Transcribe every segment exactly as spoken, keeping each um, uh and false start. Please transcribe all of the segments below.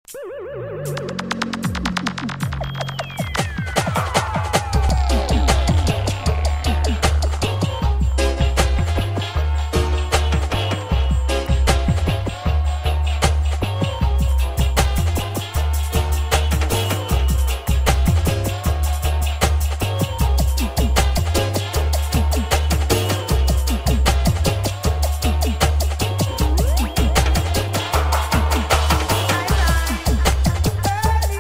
Early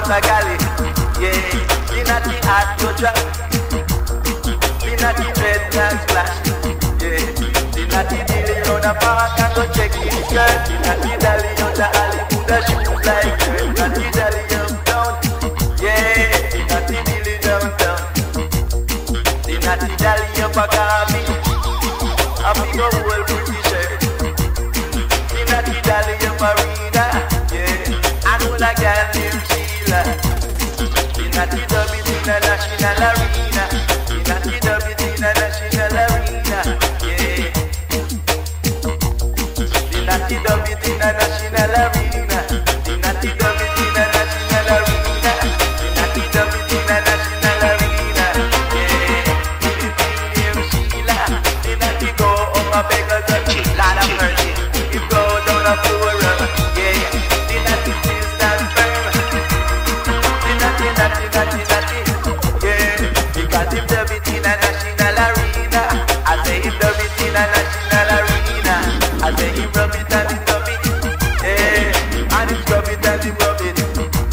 a galley. Yeah, the natty hat go drop. The natty dreadlocks flash. Yeah, the natty dilly round the park and go check his skirt. The natty dally on the alley, put the shoes like dirt. Natty dally uptown. Yeah, the natty dilly downtown. The natty dally up a garbage. A big old well pretty shirt. The natty dally up arena. Yeah, I know like that named Sheila. The natty dub it in a national arena. The natty dub it in a national arena. Yeah. The natty dub it in a national arena. The natty dub it in a national arena. The natty dub it in a national arena. Yeah. The named Sheila. The natty go up a beggar touch. Lord of mercy. You go down a poor road. Yeah. The natty still stand firm. The natty, natty, natty, natty. Yeah. Because him dub it in a national arena. I say him dub it in a national arena. I say him rub it and him rub it. Yeah. And him rub it and him rub it.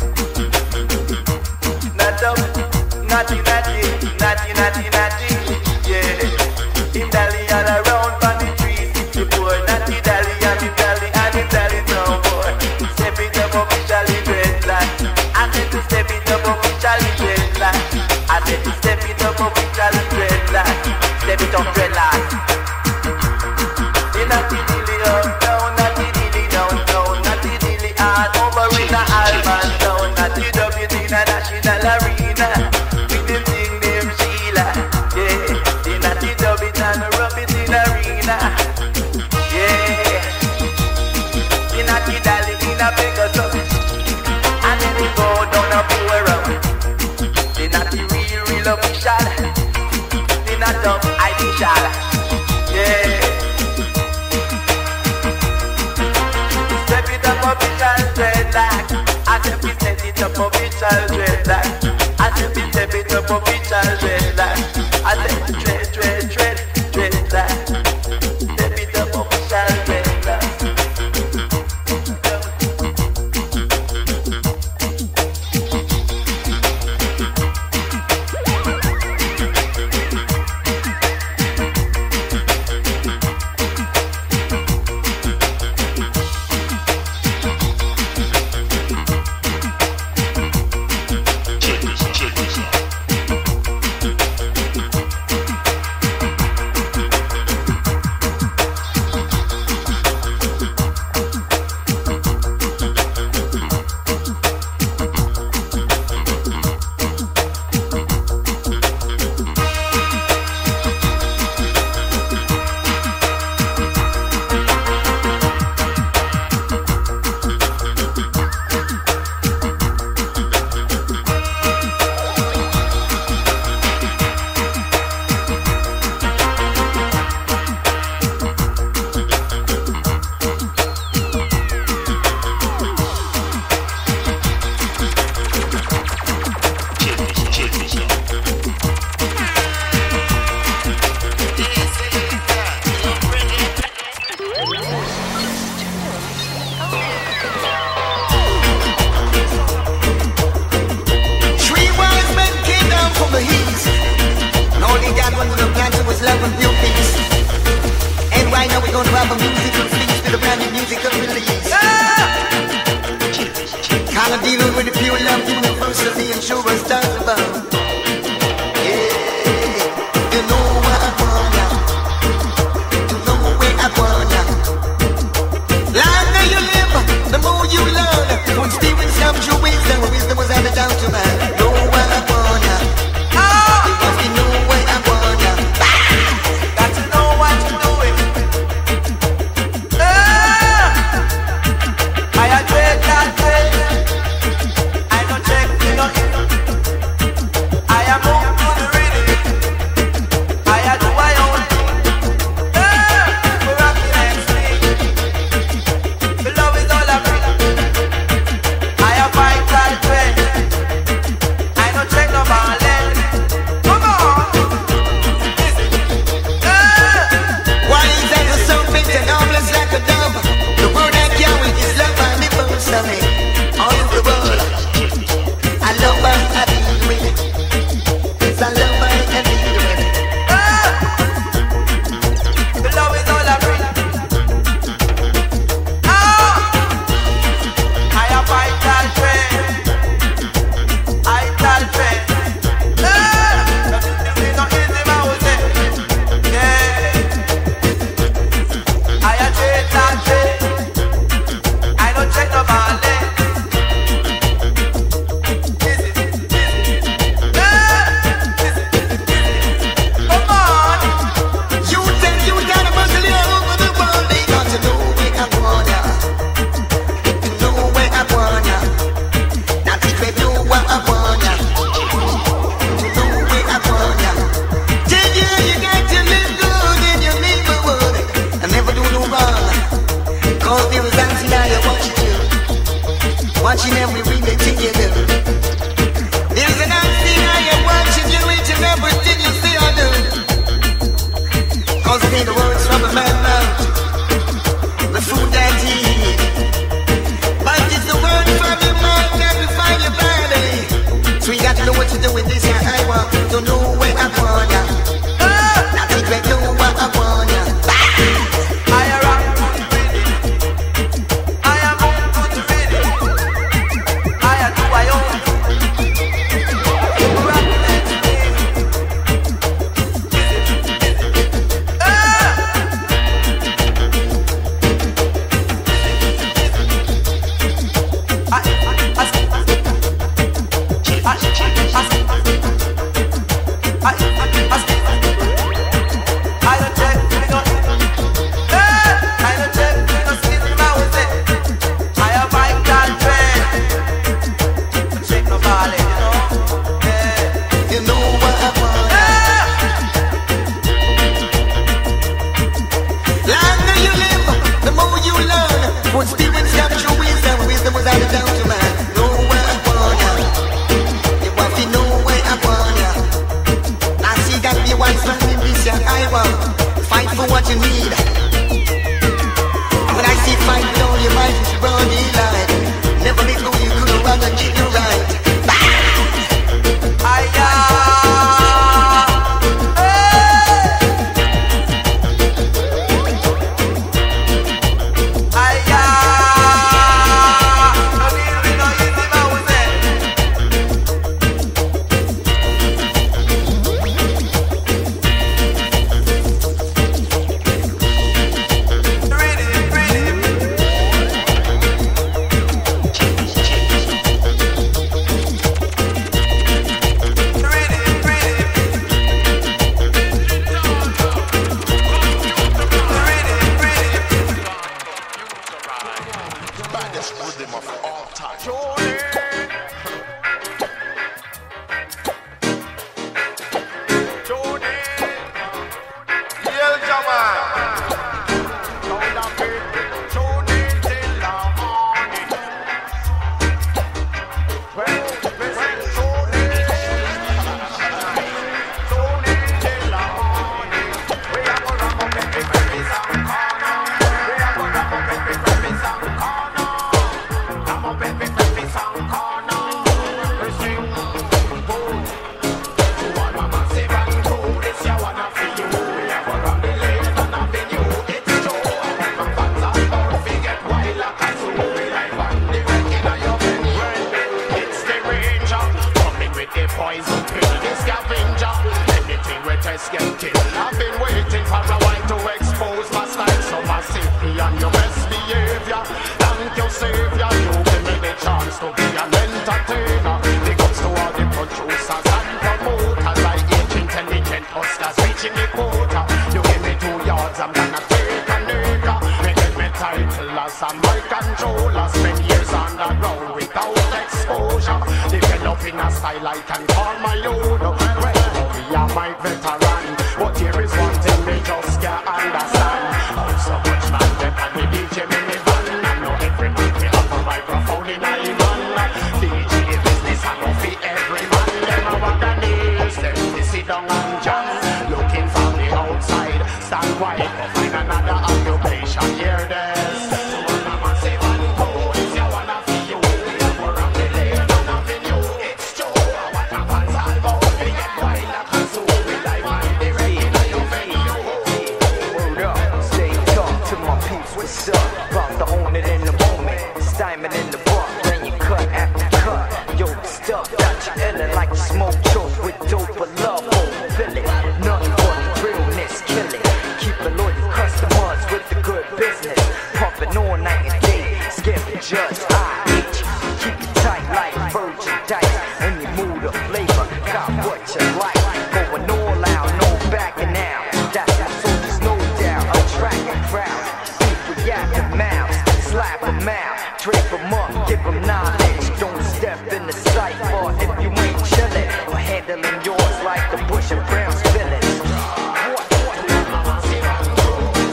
Not up, natty, natty, natty, natty, natty. Yeah. Him dally all around on the three sixty-four. Natty dally and him dally and him dally down boy. Step it up officially dreadlock. I said to step it up officially dreadlock. I said to step it up officially dreadlock. Step it up dreadlock. The natty dilly uptown, natty dilly downtown, natty dilly all over in a Alman town. Natty dub it in a national arena. With the thing named Sheila. Yeah, the natty dub it and rub it in arena. Yeah, the natty dally in a Pegasus. And then we go down a poor road. The natty real, real official. The natty up official. Yeah. Step it up official dreadlock. I said we set it up official dreadlock. I said we step it up official dreadlock. I said dread, dread, dread, dreadlock. Step it up official dreadlock. I don't check, you know. watching every remix you do. There's an unseen eye watching you each and everything you say or do. Cause it ain't the words from a man mouth, the food that he eat, but it's the word from your mind that define your body. So you got to know what to do with this here. I want to know where I want ya. Not think I know what I want ya. I am ready. I am ready. I am who I am.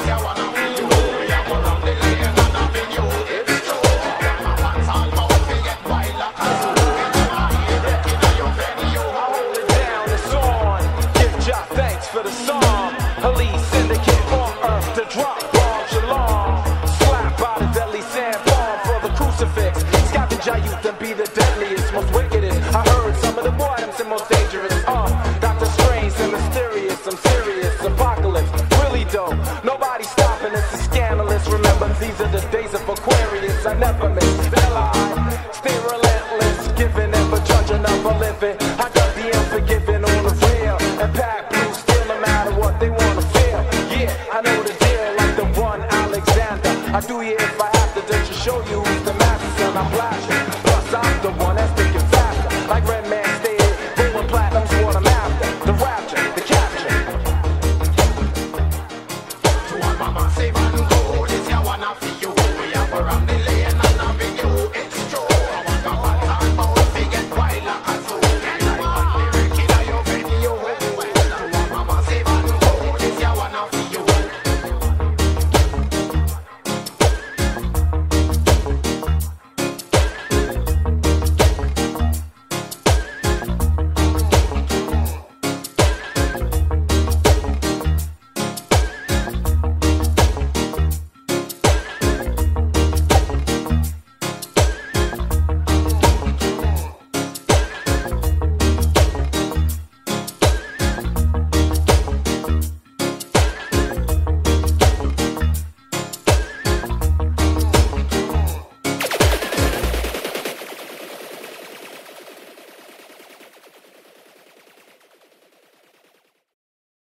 What? crucifix. Scavenger youth and be the deadliest, most wickedest. I heard some of the boredoms and most dangerous. Uh, Doctor Strange and mysterious, I'm serious. Apocalypse, really dope. Nobody stopping, this is scandalous. Remember, these are the days of Aquarius. I never miss. Still I stay relentless, giving and for judging up a living. I got the unforgiving on the real, and pack blue still no matter what they wanna feel. Yeah, I know the deal, like the one Alexander. I do it if I have to, just to show you who's the master. And I'm flashing, plus I'm the one that's thinking faster, like Red.